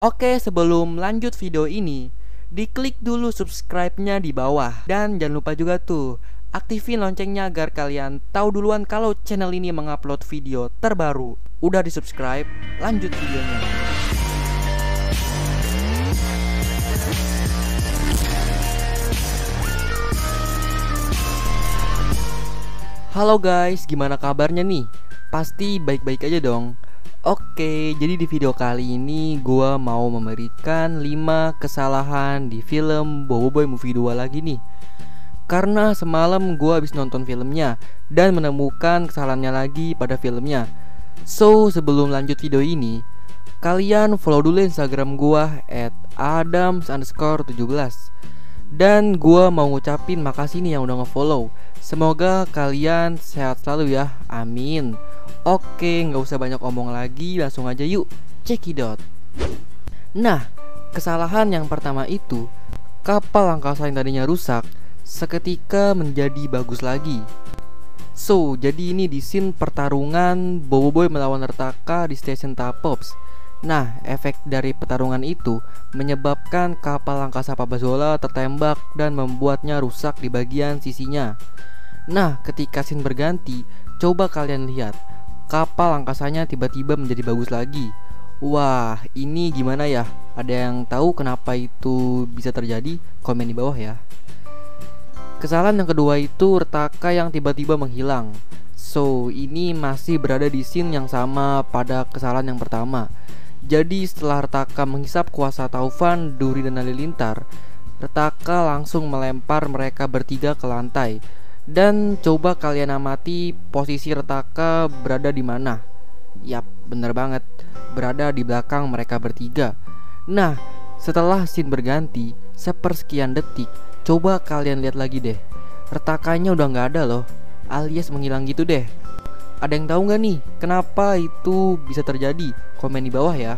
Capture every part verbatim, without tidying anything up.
Oke, sebelum lanjut video ini, diklik dulu subscribe-nya di bawah. Dan jangan lupa juga tuh, aktifin loncengnya agar kalian tahu duluan kalau channel ini mengupload video terbaru. Udah di subscribe, lanjut videonya. Halo guys, gimana kabarnya nih? Pasti baik-baik aja dong. Oke, jadi di video kali ini gua mau memberikan lima kesalahan di film Boboiboy Movie dua lagi nih. Karena semalam gua habis nonton filmnya dan menemukan kesalahannya lagi pada filmnya. So, sebelum lanjut video ini, kalian follow dulu Instagram gua at adams underscore tujuh belas. Dan gua mau ngucapin makasih nih yang udah ngefollow. Semoga kalian sehat selalu ya, amin. Oke, nggak usah banyak omong lagi, langsung aja yuk cekidot. Nah, kesalahan yang pertama itu, kapal angkasa yang tadinya rusak seketika menjadi bagus lagi. So, jadi ini di scene pertarungan Boboiboy melawan Retaka di stasiun Tapops. Nah, efek dari pertarungan itu menyebabkan kapal angkasa Pabazola tertembak dan membuatnya rusak di bagian sisinya. Nah, ketika scene berganti, coba kalian lihat, kapal angkasanya tiba-tiba menjadi bagus lagi. Wah, ini gimana ya? Ada yang tahu kenapa itu bisa terjadi? Komen di bawah ya. Kesalahan yang kedua itu Retaka yang tiba-tiba menghilang. So, ini masih berada di scene yang sama pada kesalahan yang pertama. Jadi setelah Retaka menghisap kuasa Taufan, Duri dan Halilintar, Retaka langsung melempar mereka bertiga ke lantai. Dan coba kalian amati posisi Retaka berada di mana. Yap, bener banget, berada di belakang mereka bertiga. Nah, setelah scene berganti sepersekian detik, coba kalian lihat lagi deh, Retakanya udah gak ada loh, alias menghilang gitu deh. Ada yang tahu gak nih kenapa itu bisa terjadi? Komen di bawah ya.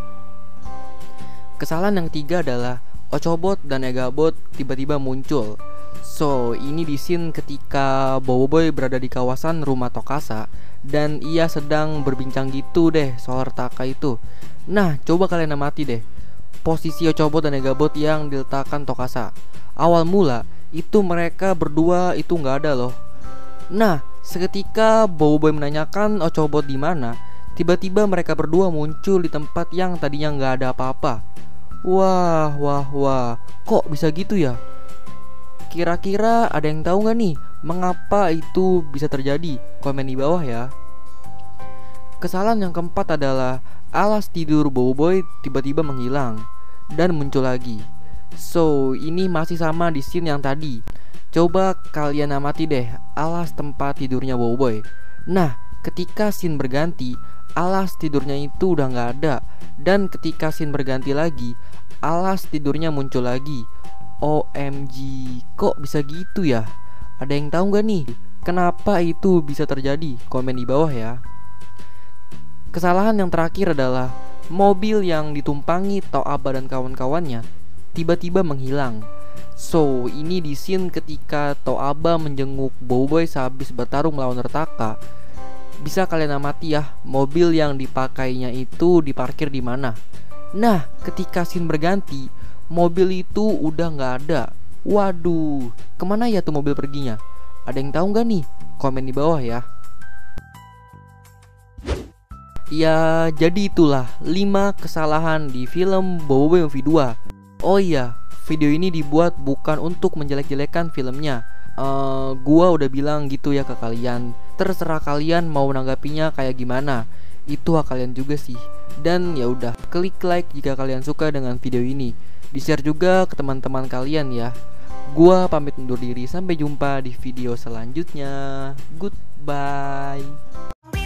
Kesalahan yang ketiga adalah Ochobot dan Egabot tiba-tiba muncul. So, ini di scene ketika Boboiboy berada di kawasan rumah Tokasa dan ia sedang berbincang gitu deh soal Retaka itu. Nah, coba kalian amati deh posisi Ochobot dan Egabot yang diletakkan Tokasa. Awal mula itu mereka berdua itu nggak ada loh. Nah, seketika Boboiboy menanyakan Ochobot di mana, tiba-tiba mereka berdua muncul di tempat yang tadinya nggak ada apa-apa. Wah, wah, wah, kok bisa gitu ya? Kira-kira ada yang tahu nggak nih mengapa itu bisa terjadi? Komen di bawah ya. Kesalahan yang keempat adalah alas tidur Boboiboy tiba-tiba menghilang dan muncul lagi. So, ini masih sama di scene yang tadi. Coba kalian amati deh alas tempat tidurnya Boboiboy. Nah, ketika scene berganti, alas tidurnya itu udah nggak ada. Dan ketika scene berganti lagi, alas tidurnya muncul lagi. O M G, kok bisa gitu ya? Ada yang tahu nggak nih kenapa itu bisa terjadi? Komen di bawah ya. Kesalahan yang terakhir adalah mobil yang ditumpangi Toaba dan kawan-kawannya tiba-tiba menghilang. So, ini di scene ketika Toaba menjenguk Boboiboy sehabis bertarung melawan Retaka. Bisa kalian amati ya, mobil yang dipakainya itu diparkir di mana. Nah, ketika scene berganti, mobil itu udah nggak ada. Waduh, kemana ya tuh mobil perginya? Ada yang tahu nggak nih? Komen di bawah ya. Ya, jadi itulah lima kesalahan di film Boboiboy Movie dua. Oh iya, video ini dibuat bukan untuk menjelek-jelekan filmnya. uh, Gua udah bilang gitu ya ke kalian. Terserah kalian mau menanggapinya kayak gimana. Itu hak kalian juga sih. Dan ya udah, klik like jika kalian suka dengan video ini. Di-share juga ke teman-teman kalian ya. Gua pamit undur diri, sampai jumpa di video selanjutnya. Goodbye.